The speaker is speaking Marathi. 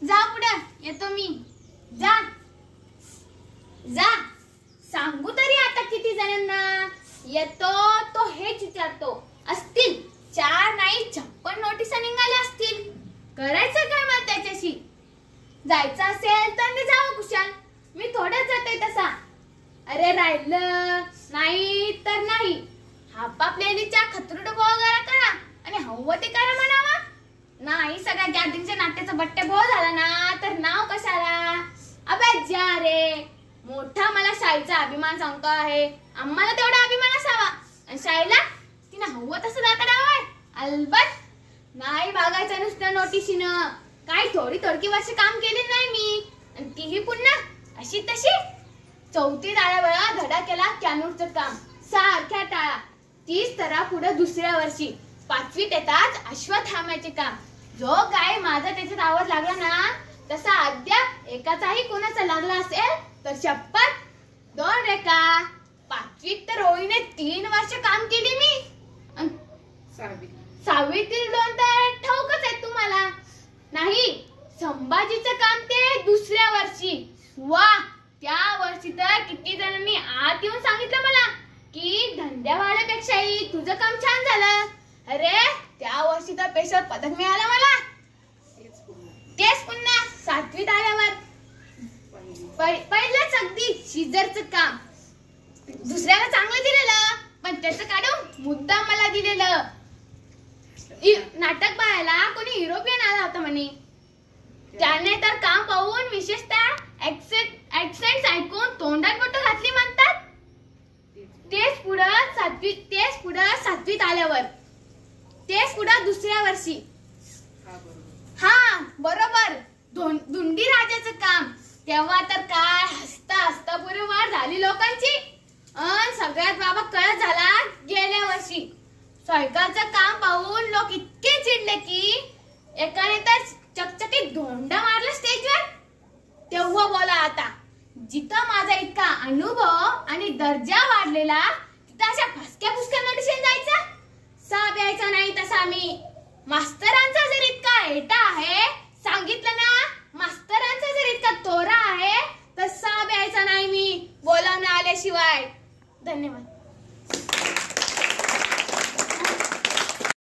जा पुढे, येतो मी. जा जा. सांगू तरी आता किती जणांना येतो तो हेच विचारतो. असतील 4 नाही 56 नोटिसा निघाल्या असतील. करायचं काय मग त्याच्याशी? जायचं असेल तर मी जावं कुशाल. मी थोडंच जाते तसा. अरे राहिलं नाही तर नाही. हापापलेलीच्या खतरूड वगैरे करा आणि हवं ते करा म्हणावा. नाही सगळ्या गॅदरिंगच्या नाट्याचा बट्टे भो झाला ना तर नाव कशाला? अबे जा रे. मोठा मला शाळेचा अभिमान सांगतो आहे. आम्हाला तेवढा अभिमान असावा. आणि शाळेला तिने हवं तसं जाता डावाय. अलबत नाही बघायचं नुसतं नोटिशीनं. काही थोडी वर्ष काम केले नाही मी. आणि तीही पुन्हा अशी तशी. 4थीत आल्यावर धडा केला कॅनूरचं काम. सारख्या टाळा. 30 तरा पुढे दुसऱ्या वर्षी. 5वीत येताच अश्वत्थाम्याचे काम. जो काय माझा त्याच्यात आवाज लागला ना तसा अद्याप एकाचाही कोणाचा लागला असेल तर शपथ 2 रेखा. 5वीत तर रोहीने 3 वर्ष काम केली मी. 6वीतील 2 तर ठाऊकच आहेत तुम्हाला. नाही संभाजीचं काम ते दुसऱ्या वर्षी. वा त्या वर्षी तर किती जणांनी आत येऊन सांगितलं मला की धंद्यावाल्यापेक्षाही तुझं काम छान झालं. अरे त्या वर्षी तर पेशवर पदक मिळालं मला. तेच पुन्हा 7वीत आल्यावर. पहिलंच अगदी शिजरचं काम. दुसऱ्याला चांगलं दिलेलं पण त्याचं काढून मुद्दाम मला दिलेलं. नाटक पाहायला कोणी युरोपियन आला होता म्हणे. त्याने तर काम पाहून विशेषतः ऍक्सेंट ऐकून तोंडात बोटं घातली म्हणतात. तेच पुढं 7वीत आल्यावर. तेच पुढं दुसऱ्या वर्षी. हा बरोबर धुंडी राजाचं काम. तेव्हा तर काय हसता पुरे वाढ झाली लोकांची. सगळ्यात बाबा कळत झाला गेल्या वर्षी. सायकलचं काम पाहून लोक इतके चिडले की एकाने तर चकचकीत धोंडा मारला स्टेजवर. तेव्हा बोला आता जिथं माझा इतका अनुभव आणि दर्जा वाढलेला तिथं अशा फसक्या नोटिशीन जायचा. साब यायचा नाही तसा मी. मास्तरांचा जर इतका हेटा आहे सांगितलं ना. मास्तरांचा जर इतका तोरा आहे तर साब यायचा नाही मी बोलावणं आल्याशिवाय. धन्यवाद.